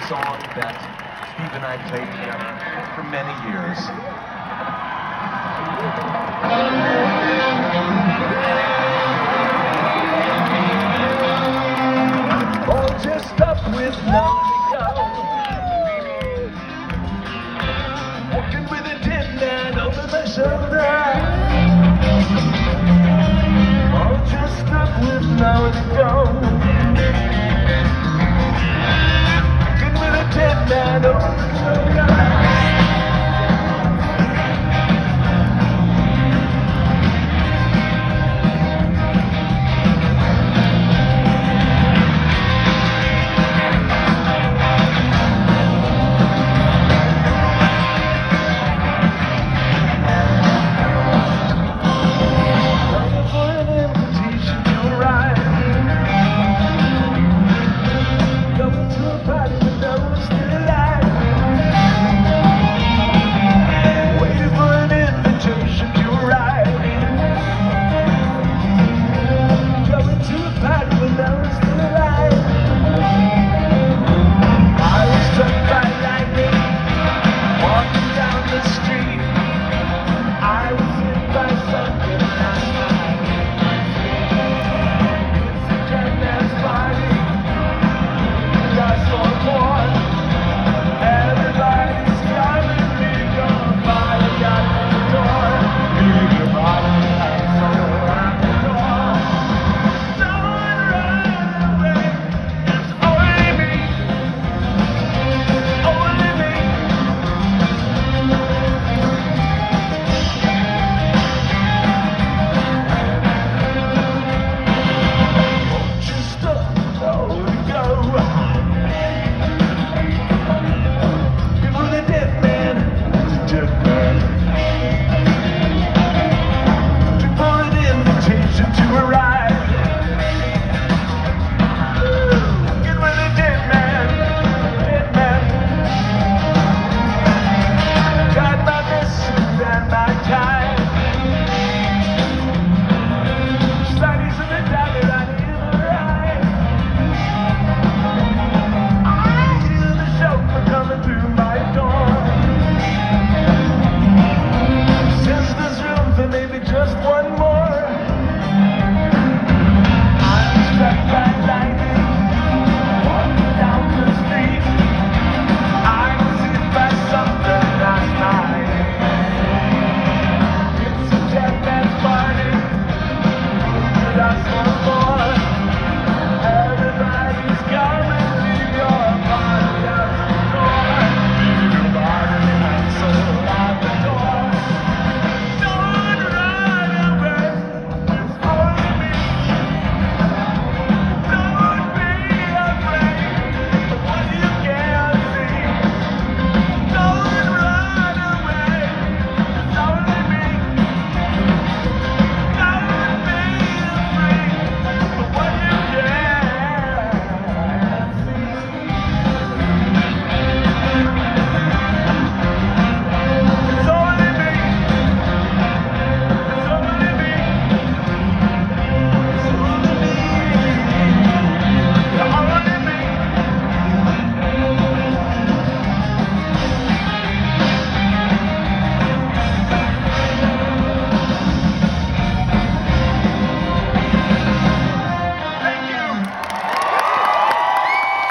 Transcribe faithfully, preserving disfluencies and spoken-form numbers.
song that Steve and I played together for many years. All dressed up with nowhere to go, walking with a tin man over my shoulder. All dressed up with nowhere to go, walking with a tin man over my shoulder.